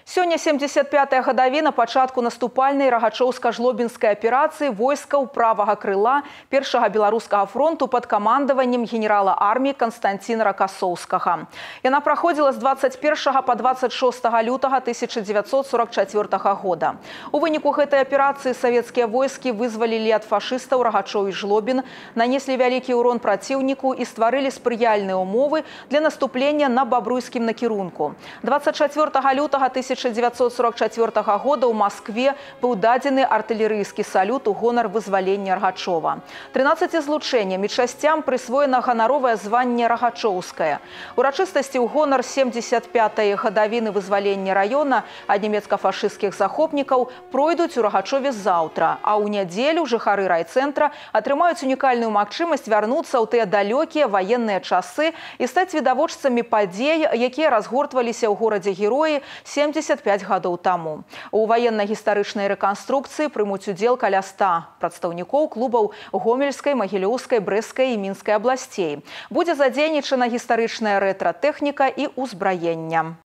Сёння 75-я гадавіна пачатку наступальнай рагачоўска-жлобінскай аперацыі войскаў правага крыла Першага беларускага фронту пад камандаваннем генерала арміі Константина Рокассоўскага. Яна праходзіла з 21 па 26 лютага 1944 года. У выніку гэтай аперацыі савецкія войскі вызвалілі ад фашыстаў Рагачоў і Жлобін, нанеслі вялікі ўрон праціўніку і стварылі спрыяльныя ўмовы для наступлення на бабруйскім накірунку. 24 лютага 1944 года ў Маскве быў дадзены артылерыйскі салют у гонар вызвалення Рагачова. 13 злучэнням і часцям прысвоена ганаровае званне Рагачоўскае. Урачыстасці ў гонар 75-й гадавіны вызвалення раёна ад нямецка-фашысцкіх захопнікаў пройдуць у Рагачове заўтра, а ў нядзелю жыхары райцэнтра атрымаюць унікальную магчымасць вярнуцца ў тыя далёкія ваенныя часы і стаць відавочцамі падзей, якія разгортваліся ў горадзе-героі 75 гадоў таму. У ваенна-гістарычнай рэканструкцыі прымуць удзел каля 100 прадстаўнікоў клубаў Гомельскай, Магілёўскай, Брэсцкай і Мінскай абласцей. Будзе задзейнічана гістарычная рэтра-тэхніка і ўзбраенне.